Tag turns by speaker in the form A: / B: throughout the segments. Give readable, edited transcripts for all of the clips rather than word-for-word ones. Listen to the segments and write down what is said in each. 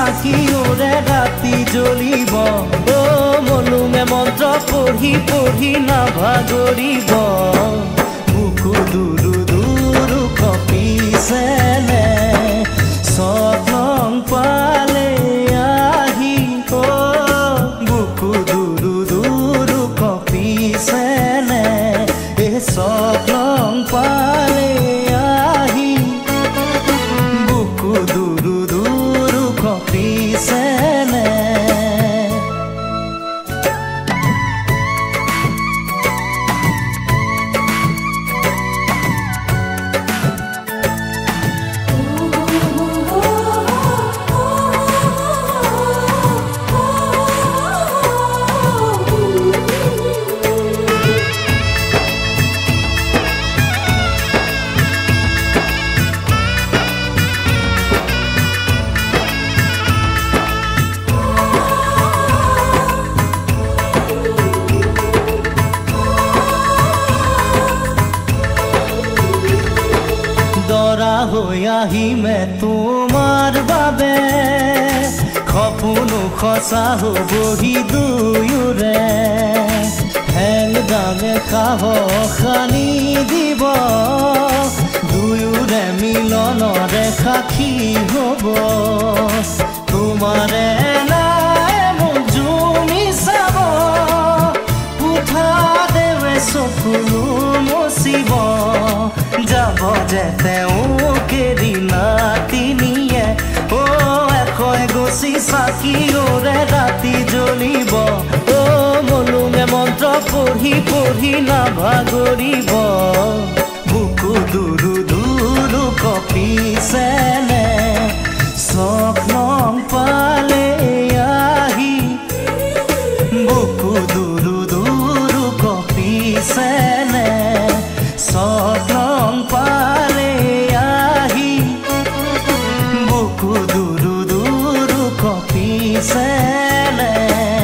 A: চাকিওৰে ৰাতি জ্বলিব অ মলুঙে মন্ত্ৰ পঢ়ি পঢ়ি নাভাগৰিব বুকু দুৰু দুৰু কপিছেনে স্বপ্ন পালে আহি অ বুকু দুৰু দুৰু কপিছেনে এই স্বপ্ন পালে আহি বুকু দুৰু দুৰু কপিছেনে দৰা হৈ আহিমে তোমাৰ বাবে সপোনো সঁচা হ'বহি দুয়োৰে হেংদামে সাহস আনি দিব দুয়োৰে মিলনৰে সাক্ষী হ'ব তোমাৰে নাই মোক জুমি চাব কোঠা দেৱে চকুলো মচিব যাব যে তেওঁকে দিনাতিনিয়ে অ এশই গছি চাকিওৰে ৰাতি জ্বলিব অ মলুঙে মন্ত্ৰ পঢ়ি পঢ়ি নাভাগৰিব বুকু দুৰু দুৰু কপিছেনে স্বপ্ন পালে আহি বুকু দুৰু দুৰু কপিছেনে স্বপ্ন পালে আহি বুকু দুৰু দুৰু কপিছেনে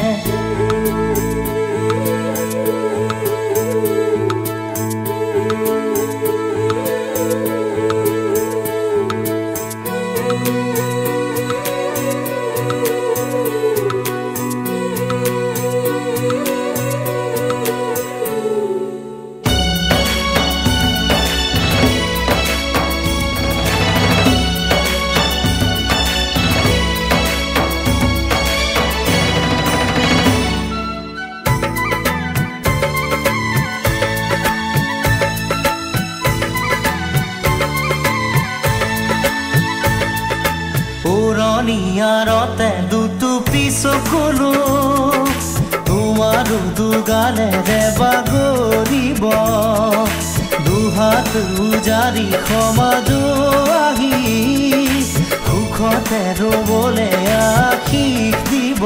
A: উৰণীয়াৰতে দুটুপি চকুলো তোমাৰো দুগালেৰে বাগৰিব দুহাত উজাৰি সমাজো আহি সুখতে ৰ'বলে আশীষ দিব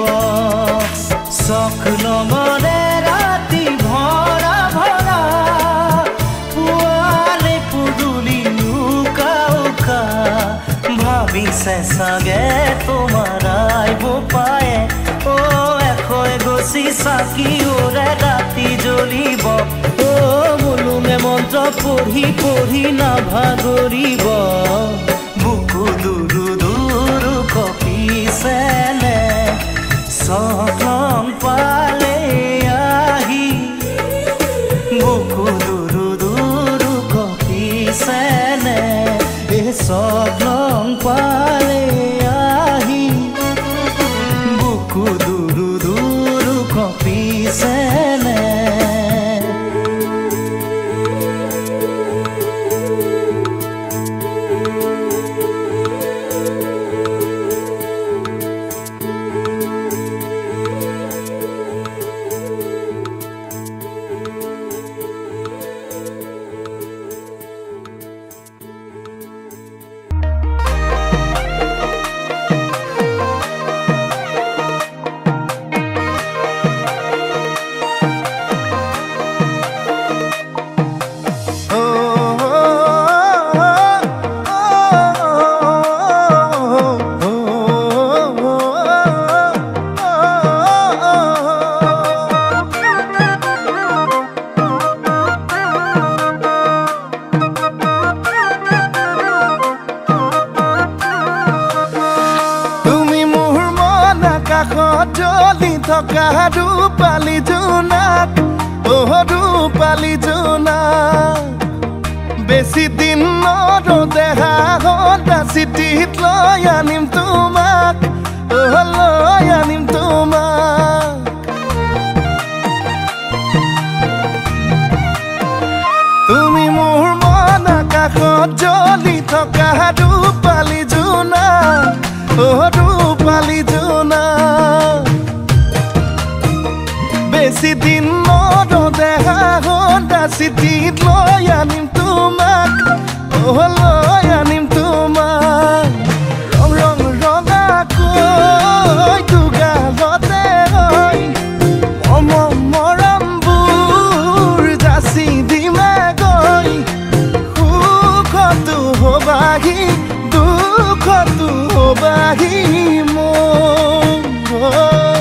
A: চকলঙৰে ৰাতি ভৰা ভৰা পুৱালে পুদুলি উকা উকা ভাবিছে চাগে তোমাৰ আইব পায়ে অ এশই গছি চাকিওৰে ৰাতি জ্বলিব অ মলুঙে মন্ত্ৰ পঢ়ি পঢ়ি নাভাগৰিব বুকু দুৰু দুৰু কপিছেনে স্বপ্ন পালে আহি বুকু দুৰু দুৰু কপিছেনে এই স্বপ্ন পালে আহি বুকু দুৰু দুৰু কপিছেনে
B: জ্বলি থকা ৰূপালী জোনাক ৰূপালী জোনাক বেছি দিন নৰদেহা হতা চিঠিত লৈ আনিম তোমাক লৈ আনিম তোমাক তুমি মোৰ মন আকাশত জ্বলি থকা ৰূপালী জোনাক ৰূপালী জোনাক বেছি দিন নৰদেহা হতা চিঠিত লৈ আনিম তোমাক লৈ আনিম তোমাক ৰং ৰং ৰঙাকৈ দুগালতে হৈ মৰমবোৰ যাচি দিমে গৈ সুখতো হবাহি দুখতো হবাহি মোৰ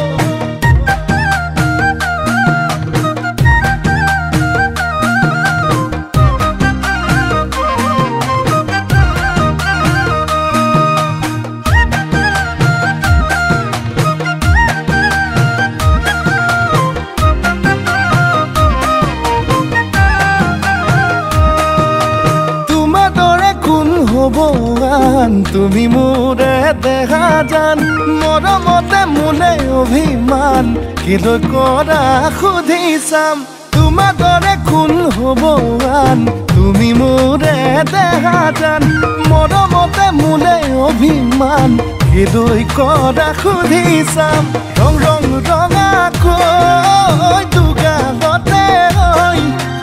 B: তুমি মোৰে দেখা জান মৰমতে মোলে অভিমান কিলৈ কৰা সুধি চাম তোমাৰ দৰে কোন হ'ব আন তুমি মোৰে দেখা জান মৰমতে মোলে অভিমান কিলৈ কৰা সুধি চাম ৰং ৰং ৰঙাকৈ দুগালতে হৈ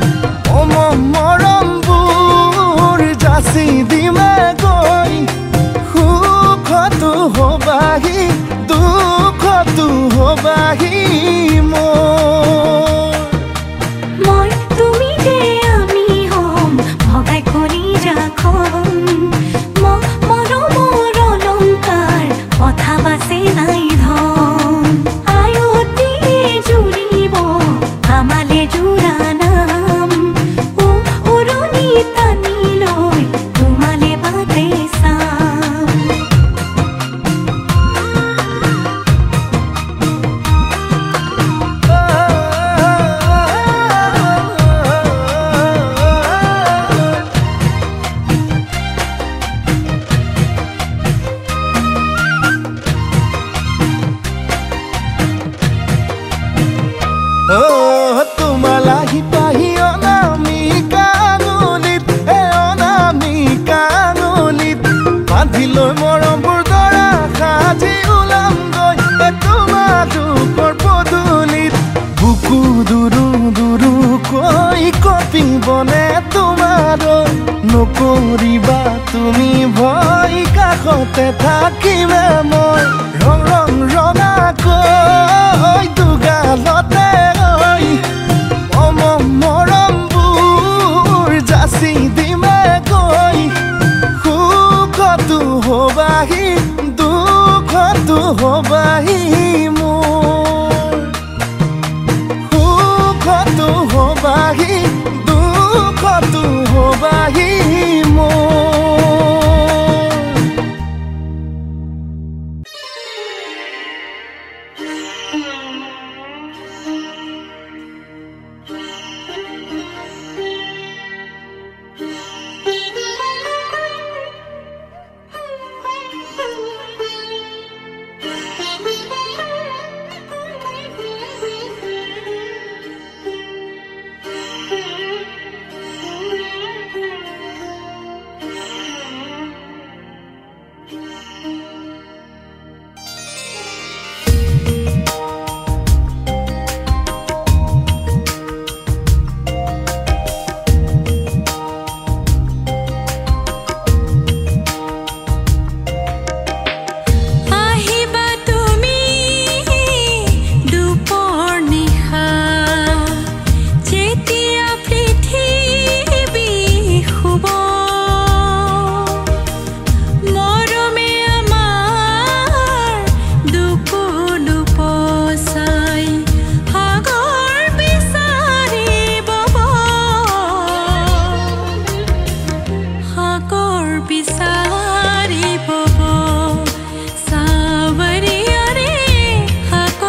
B: মৰমবোৰ যাচি দিমে গৈ সুখতো হবাহি দুখতো হবাহি
C: মই তুমি যে আমি হম ভগাই কৰি ৰাখম মৰমৰ অলংকাৰ কথা বাচি নাই ধম আয়তি জুৰিব আমালে জোৰা নাম উৰণি টানি লৈ তোমালে বাটে চাম
B: তোমালাহি পাহি অনামিকা আঙুলিত অনামিকা আঙুলিত বান্ধি লৈ মৰমবোৰ দৰা সাজি ওলামগৈ তোমালোকৰ পদূলিত বুকু দুৰু দুৰুকৈ কঁপিবনে তোমাৰ নকৰিবা তুমি ভয় কাষতে থাকিমে মই ৰং ৰং ৰঙাকৈ দুগালতে মৰমবোৰ যাচি দিমে গৈ সুখতো হবাহি দুখতো হবাহি মোৰ সুখতো হবাহি দুখতো হবাহি মোৰ
C: বিচাৰি বব সাৱৰিয়াৰে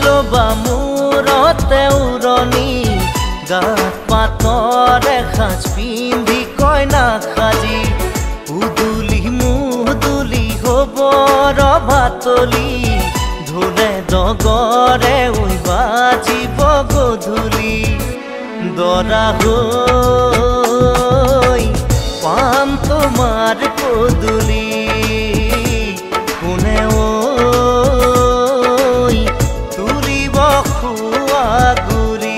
A: লবা মূৰতে উৰণি গাত পাতৰ এসাঁজ পিন্ধি কইনা সাজি উদুলি মুদুলি হ'ব ৰভাতলি ঢোলে ডগৰে উই বাজিব গধূলি দৰা হৈ পাম তোমাৰ পদূলি কোনে ঐ তুলিব খোৱা গুৰি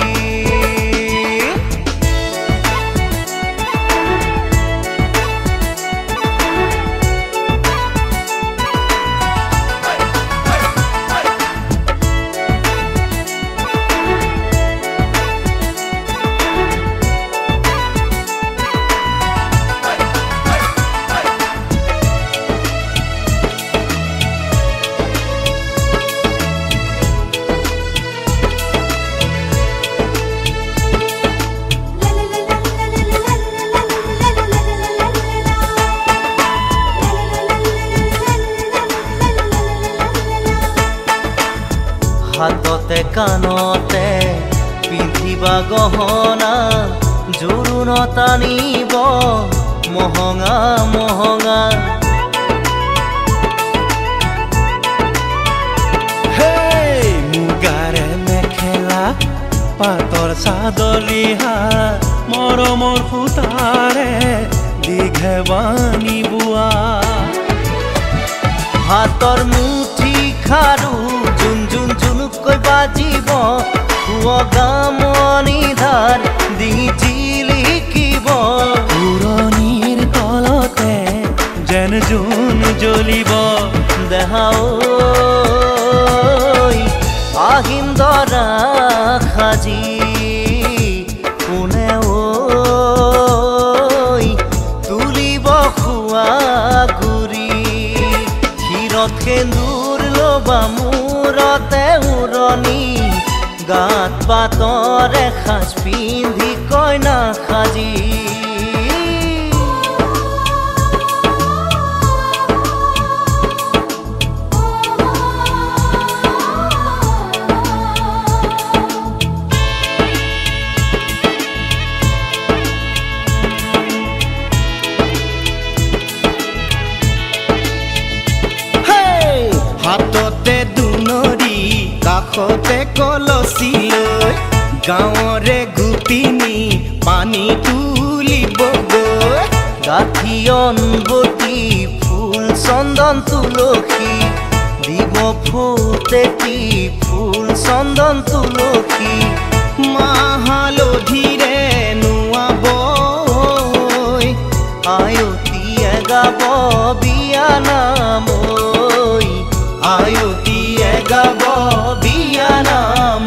A: হাততে কাণতে পিন্ধিবা গহনা জোৰোণত আনিব মহঙা মহঙা
B: মুগাৰে মেখেলা পাতৰ চাদৰ ৰিহা মৰমৰ সূতাৰে দীঘে বানি বোৱা
A: হাতৰ মুঠি খাৰু জুন জুন জুনুকৈ বাজিব গামনি ধাৰ ডিঙি জিলিকিব
B: পুৰণিৰ তলতে যেন জোন জ্বলিব
A: দেহা ঐ আহিন দৰা সাজি কোনে ঐ তুলিব খোৱা গুৰি ক্ষীৰত সেন্দুৰ লবা মূৰতে উৰণি গাত পাতৰ এসাঁজ পিন্ধি কইনা সাজি
B: হাততে দুনৰি কাষতে কলচি লৈ গাঁৱৰে গোপিনী পানী তুলিবগৈ
A: গাঁঠি অনবতী ফুল চন্দন তুলসী দিব ফুটেতি ফুল চন্দন তুলসী
B: মাহালধিৰে নোৱাব
A: আয়তীয়ে গাব বিয়া নাম আয়তীয়ে গাব বিয়া নাম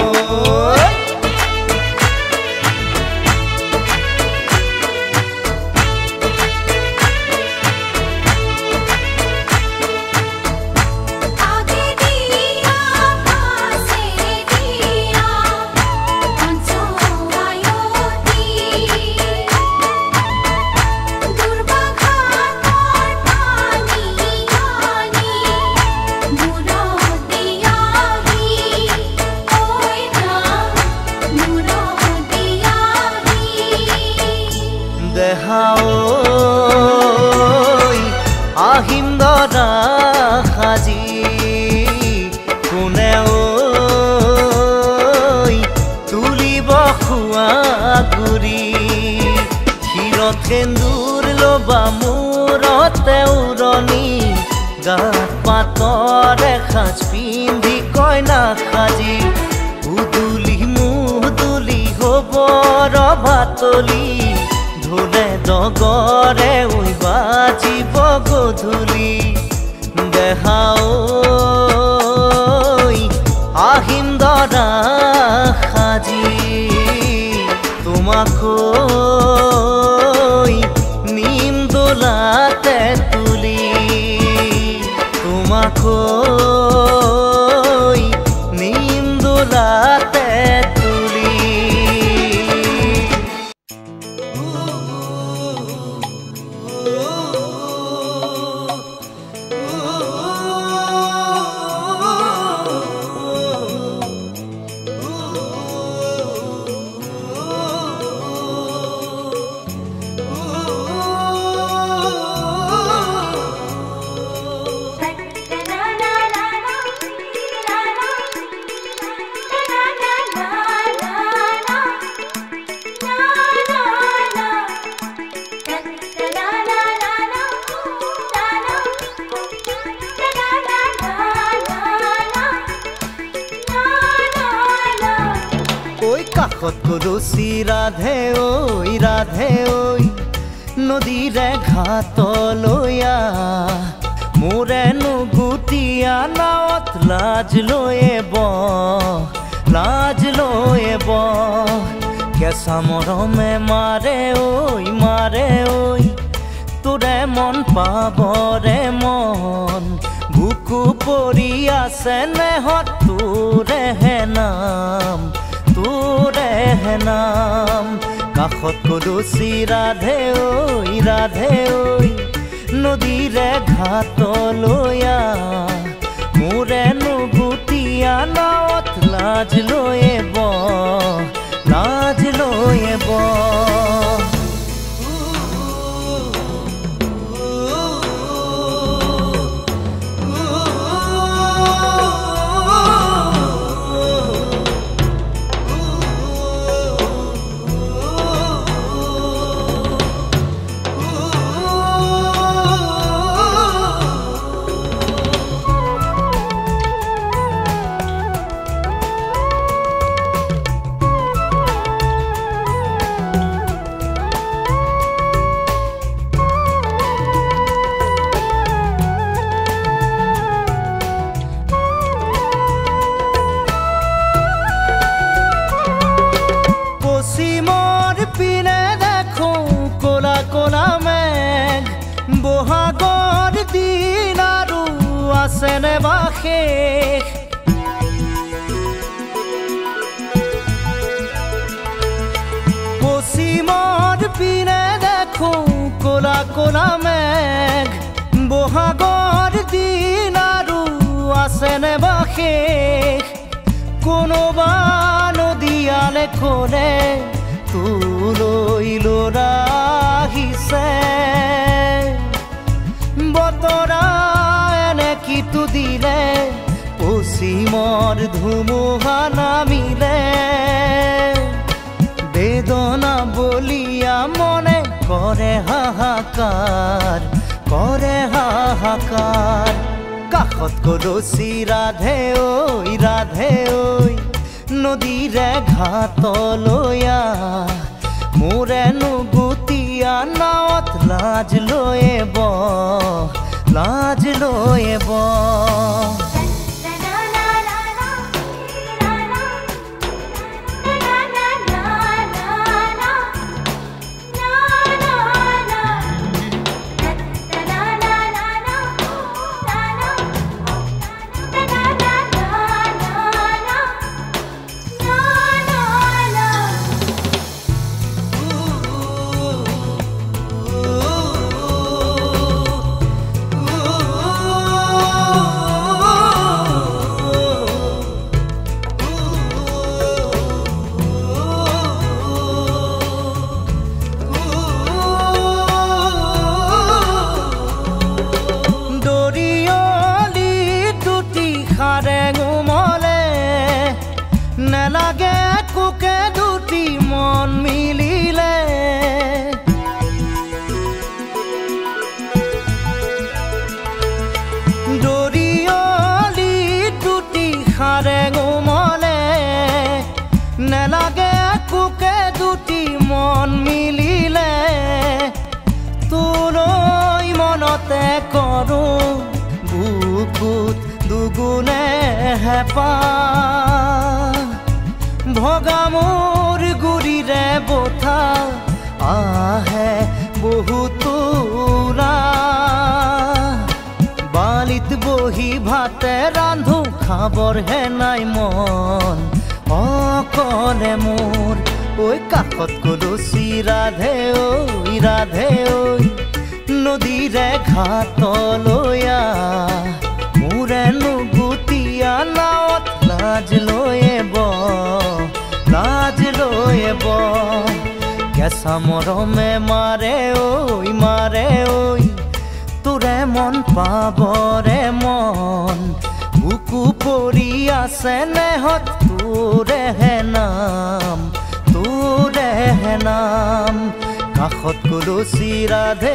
A: দেহা ঐ আহিম দৰা সাজি কোনে ঐ তুলিব খোৱা গুৰি ক্ষীৰত সেন্দুৰ লবা মূৰতে উৰণি গাত পাতৰ এসাঁজ পিন্ধি কইনা সাজি উদুলি মুদুলি হ'ব ৰভাতলি ঢোলে ডগৰে উই বাজিব গধূলি দেহা ঐ আহিম দৰা সাজি তোমাকৈ নিম দোলাতে তুলি তোমাকৈ নিম দোলাতে তুলি
B: কাষত কলচি ৰাধে ঐ নদীৰে ঘাটলৈ মোৰেনো গুটিয়া নাৱত লাজ লৈয়ে কেঁচা মৰমে মাৰে ঐ তোৰে মন পাবৰে মন বুকু পৰি আছে নেহত তোৰেহে নাম কাষত কলচি ৰাধে ঐ নদীৰে ঘাটলৈ মোৰেনো গুটিয়া নাৱত লাজ লৈয়ে বহাগৰ দিন আৰু আছেনে বাশেষ পশ্চিমৰ পিনে দেখো কোলা কোলা মেঘ বহাগৰ দিন আৰু আছেনে বাশেষ কোনোবা নদীয়ালে খনে তোলৈ ল'ৰা আহিছে বতৰা এনে কিটো দিলে পশ্চিমৰ ধুমুহা নামিলে বেদনা বলিয়া মনে কৰে হাহাকাৰ কাষত কলচি ৰাধে ঐ নদীৰে ঘাটলৈ মোৰেনো গুটিয়া নাৱত লাজ লৈয়ে নেলাগে কোকে দুটি মন মিলিলে দৰিয়লি দুটি খাৰে গোমলে নেলাগে কোকে দুটি মন মিলিলে তোলৈ মনতে কৰো বুকুত দুগুণে হেঁপাহ ভগা মোৰ গুৰিৰে বঠা আহে বহুতো বালিত বহি ভাতে ৰান্ধো খাবৰহে নাই মন অকলে মোৰ ঐ কাষত কলচি ৰাধে ঐ নদীৰে ঘাটলৈ মোৰেনো গুটিয়া নাৱত লাজ লৈয়ে কেঁচা মৰমে মাৰে ঐ তোৰে মন পাবৰে মন বুকু পৰি আছে নেহত তোৰেহে নাম কাষত কলচি ৰাধে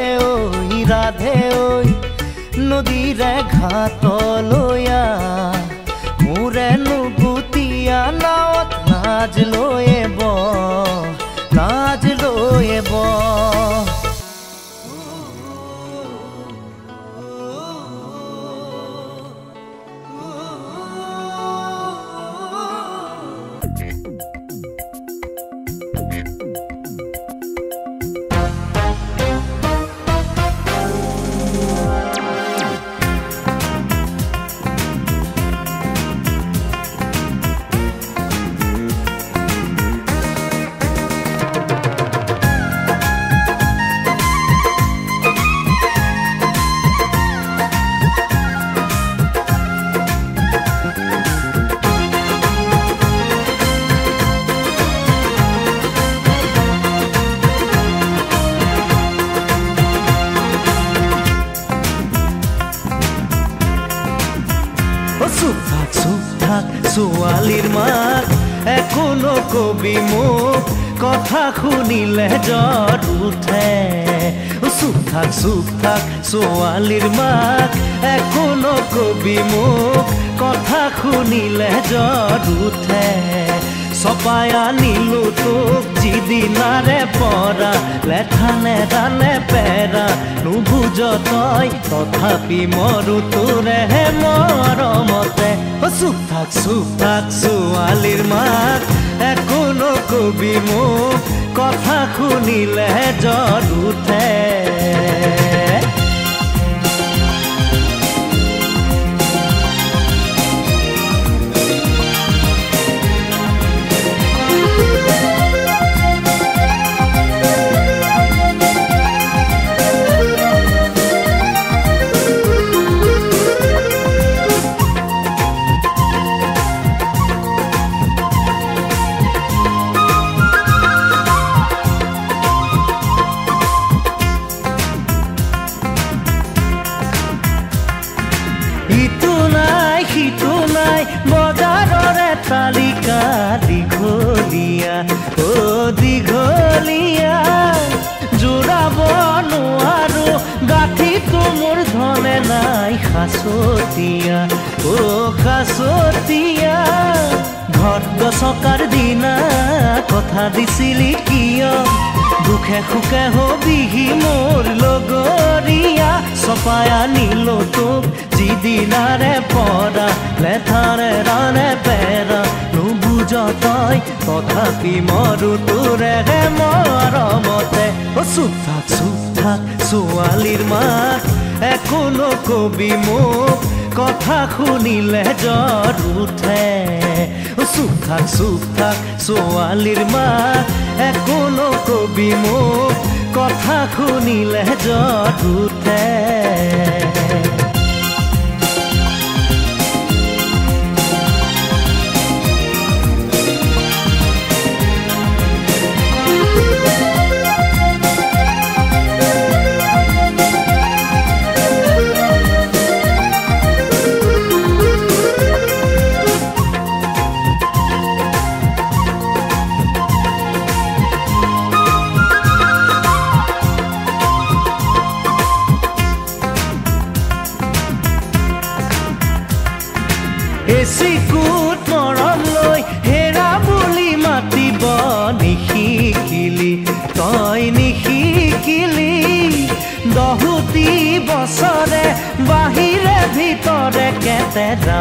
B: ঐ নদীৰে ঘাটলৈ মোৰেনো গুটিয়া নাৱত লাজ লৈয়ে
A: মাক একো নকবি মোক কথা শুনিলে জ্বৰ উঠে চুপ থাক ছোৱালীৰ মাক একো নকবি মোক কথা শুনিলে জ্বৰ উঠে চপাই আনিলো তোক যিদিনাৰে পৰা লেঠানে দানে পেৰা নুবুজ তই তথাপি মৰো তোৰেহে মৰমতে চুপ থাক ছোৱালীৰ মাক একো নকবি মোক কথা শুনিলে জ্বৰ উঠে বজাৰৰে তালিকা দীঘলীয়া দীঘলীয়া জোৰাব নোৱাৰো গাঁঠিটো মোৰ ধনে নাই সাঁচতীয়া সাঁচতীয়া ঘৰত গছকাৰ দিনা কথা দিছিলি কিয় দুখে সুখে হবিহি মোৰ লগৰীয়া চপাই আনিলো তোক যিদিনাৰে পৰা লেঠাৰে ৰানে পেৰা নুবুজ তই তথাপি মৰো তোৰেহে মৰমতে চুপ থাক ছোৱালীৰ মাক একো নকবি মোক কথা শুনিলে জ্বৰ উঠে চুপ থাক ছোৱালীৰ মাক একো নকবি মোক কথা শুনিলে জ্বৰ উঠে এচিকুট মৰম লৈ হেৰা বুলি মাতিব নিশিকিলি তই নিশিকিলি দহুতি বছৰে বাহিৰে ভিতৰে কেতেৰা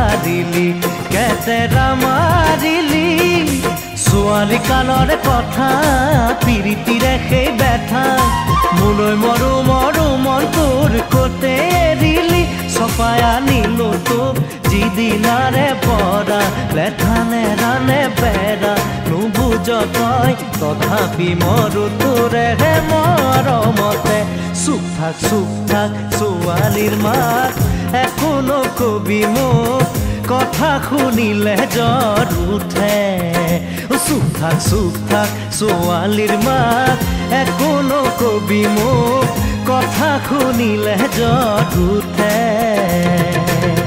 A: মাৰিলি ছোৱালী কালৰে কথা পিৰিতিৰে সেই বেথা মোলৈ মৰো মন তোৰ কতে এৰিলি চপাই আনিলো তোক যিদিনাৰে পৰা লেঠানে ৰানে পেৰা নুবুজ তই তথাপি মৰো তোৰেহে মৰমতে চুপ থাক ছোৱালীৰ মাক একো নকবি মোক কথা শুনিলে জ্বৰ উঠে চুপ থাক ছোৱালীৰ মাক একো নকবি মোক কথা শুনিলে জ্বৰ উঠে